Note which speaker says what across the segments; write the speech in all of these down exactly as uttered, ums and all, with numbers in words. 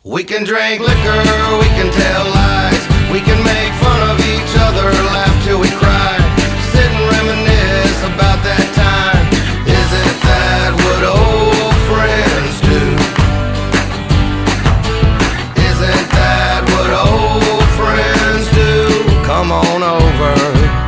Speaker 1: We can drink liquor, we can tell lies, we can make fun of each other, laugh till we cry, sit and reminisce about that time. Isn't that what old friends do? Isn't that what old friends do? Come on over,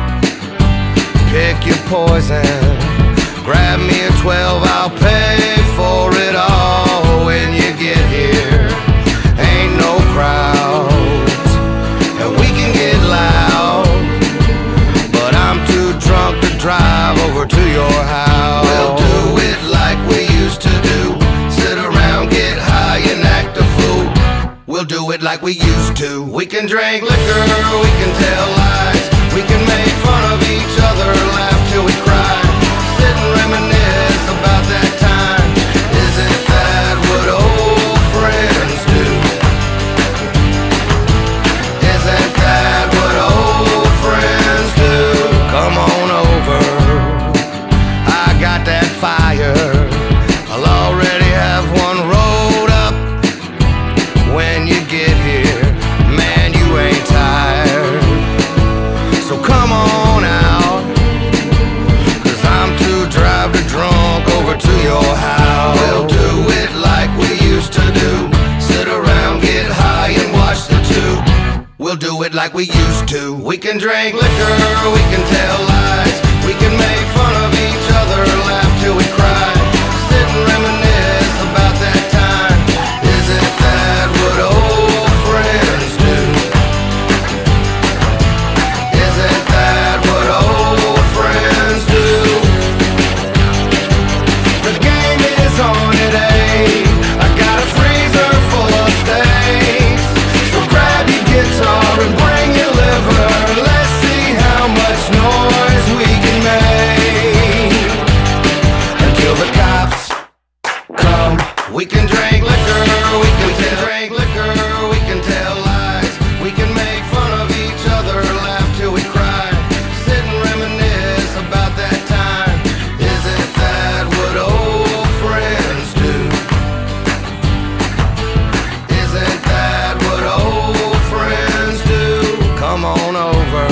Speaker 1: pick your poison, grab me a twelve, I'll pay for it all when you get here. Ain't no crowds, and we can get loud, but I'm too drunk to drive over to your house. We'll do it like we used to do, sit around, get high and act a fool. We'll do it like we used to. We can drink liquor, we can tell lies, we can make fun of each other, laugh till we cry, sit and reminisce about that time. Isn't that what old friends do? Isn't that what old friends do? Come on over, I got that fire, I'll already have one rolled up. When you get here, man, you ain't tired, so come on out, cause I'm too drive to drunk over to your house. We'll do it like we used to do, sit around, get high and watch the tube. We'll do it like we used to. We can drink liquor, we can tell lies, we can make fun of each other, laugh till we cry, sit and reminisce about that time. Isn't that what old friends do? Isn't that what old friends do? The game is on today, I got a freezer full of steaks, so grab your guitar and bring your liver, let's see how much noise we can make until the cops come. We can drink liquor, we can drink liquor, we can tell lies, we can make fun of each other, laugh till we cry, sit and reminisce about that time. Isn't that what old friends do? Isn't that what old friends do? Come on over,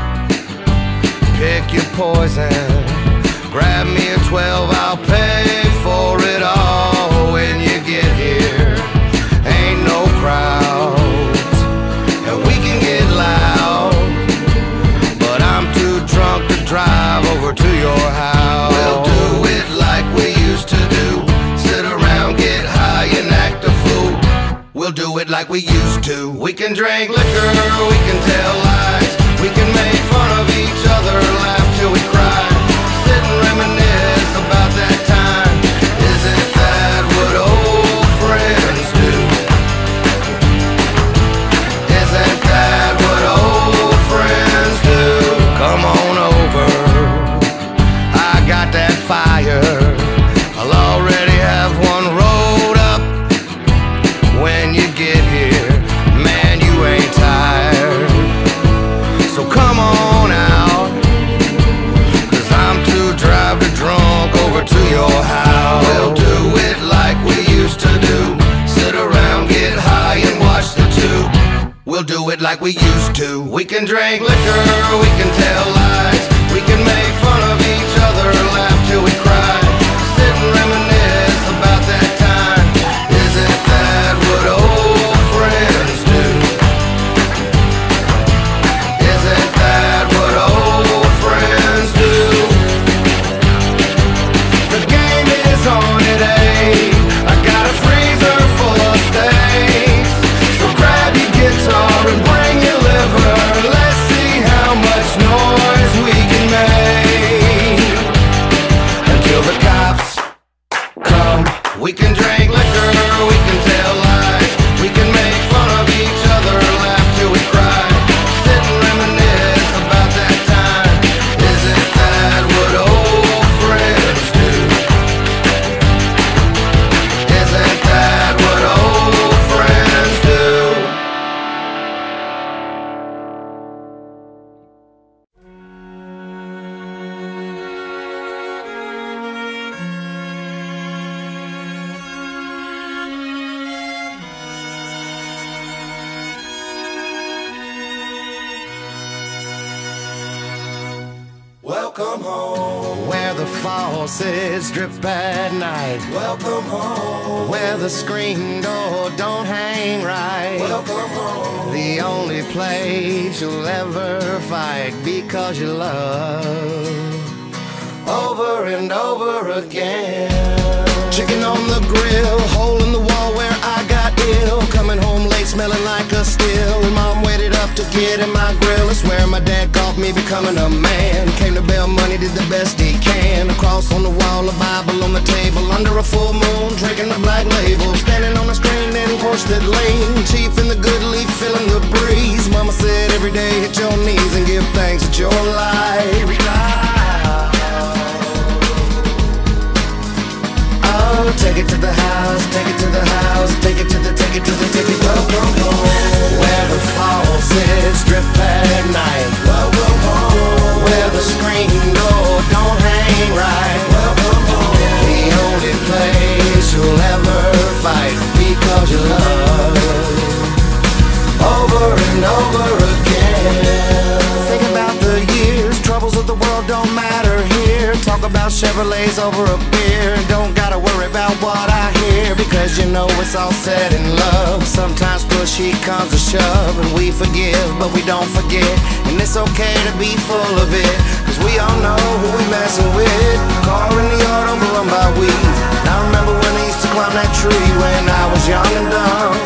Speaker 1: pick your poison, grab me a twelve, I'll pay for it all when you get here. Ain't no crowds, and we can get loud, but I'm too drunk to drive over to your house. We'll do it like we used to do, sit around, get high and act a fool. We'll do it like we used to. We can drink liquor, we can tell lies, we can make fun of each other, laugh till we cry, sit and reminisce about that time. Isn't that what old friends do? Isn't that what old friends do? Come on over, I got that fire, I'll already have one rolled up. When you get here, man, you ain't tired, so come on out, cause I'm too drive to drunk over to your house. We'll do it like we used to do, sit around, get high and watch the tube. We'll do it like we used to. We can drink liquor, we can tell lies, we can make fun of each other, laugh till we cry, sit and reminisce about that time. Isn't that what old friends do? Isn't that what old friends do? The game is on today, I got a freezer full of steaks, so grab your guitar and bring your liver, let's see how much noise we can make until the Welcome home. Where the faucets drip at night. Welcome home. Where the screen door don't hang right. Welcome home. The only place you'll ever fight because you love over and over again. Chicken on the grill, hole in the wall where I got ill. Coming home late, smelling like a still. Mom waited up to get in my grill. It's where my dad caught me becoming a man. Came to bail money, did the best he can. A cross on the wall, a Bible on the table. Under a full moon, drinking the black label. Standing on the screen in porcelain lane. Chief in the good leaf, feeling the breeze. Mama said every day hit your knees and give thanks that you're alive. Take it to the house, take it to the house, take it to the, take it to the, take it, welcome home. Where the faucets drip at night. Welcome home. Where the screen door don't hang right. Welcome home. The only place you'll ever fight because you love over and over again. Think about the years, troubles of the world don't matter here. Talk about Chevrolets over a beer. Don't gotta worry about what I hear, because you know it's all said in love. Sometimes push he comes to shove and we forgive, but we don't forget. And it's okay to be full of it, cause we all know who we messing with. Car in the yard overrun by weeds. I remember when I used to climb that tree when I was young and dumb.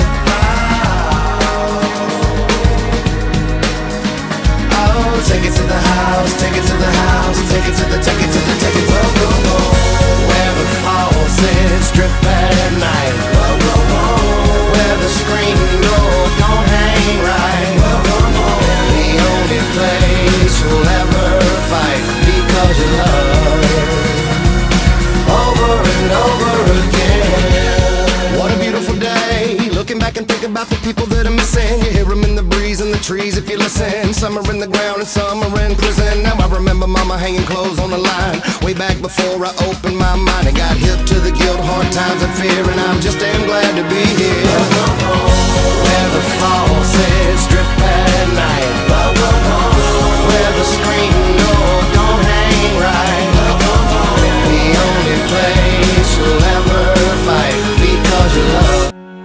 Speaker 1: Take it to the house, take it to the house, take it to the, take it to the, take it, welcome home. Where the faucets drip at night. Welcome home. Where the screen door don't hang right. Welcome home. The only place you'll ever fight because you love over and over again. What a beautiful day, looking back and think about the people that are missing. You hear them in the breeze and the trees if you listen. Some are in the ground and some are in prison. Now I remember mama hanging clothes on the line way back before I opened my mind and got hip to the guilt, hard times and fear. And I'm just damn glad to be here. Welcome home. Where the faucets drip at night. Welcome home. Where the screen door don't hang right. Welcome home. The only place you'll ever fight because you love.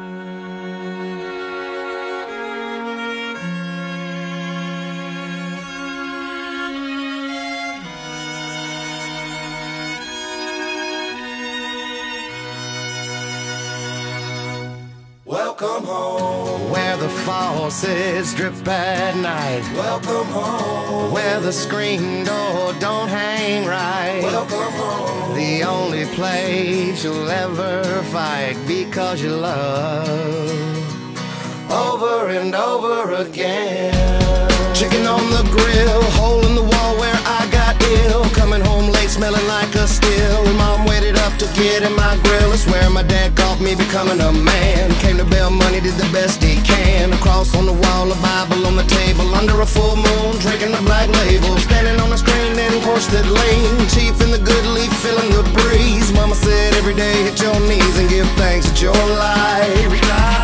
Speaker 1: Welcome home. Where the faucets drip at night. Welcome home. Where the screen door don't hang right. Welcome home. The only place you'll ever fight because you love over and over again. Chicken on the grill, hole in the wall where I got ill. Coming home late, smelling like a still. And mom waited up to get in my grill. It's where my dad caught me becoming a man. Came to bail money, did the best he can. A cross on the wall, a Bible on the table. Under a full moon, drinking the black label. Standing on the screen in porcelain lane. Chief in the good leaf, feeling the breeze. Mama said every day hit your knees and give thanks that you're alive.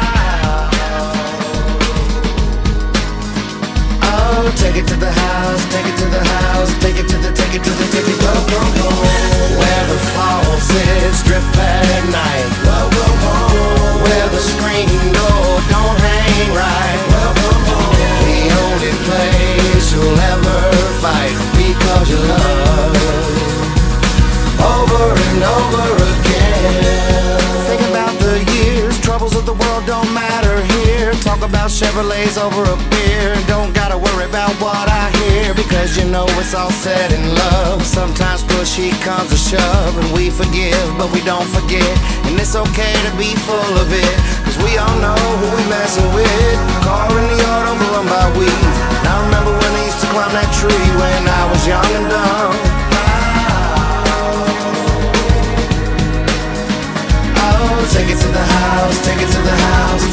Speaker 1: Take it to the house, take it to the house, take it to the, take it to the, take it, welcome home. Where the faucets drip at night. Welcome home. Where the screen door don't hang right. Welcome home. The only place you'll ever fight because you love over and over again. Think about the years, troubles of the world don't matter here. Talk about Chevrolets over a beer. Don't gotta worry about what I hear, because you know it's all said in love. Sometimes push he comes to shove and we forgive, but we don't forget. And it's okay to be full of it, cause we all know who we messing with. Car in the yard overrun by weeds. I remember when I used to climb that tree when I was young and dumb. Oh, take it to the house, take it to the house,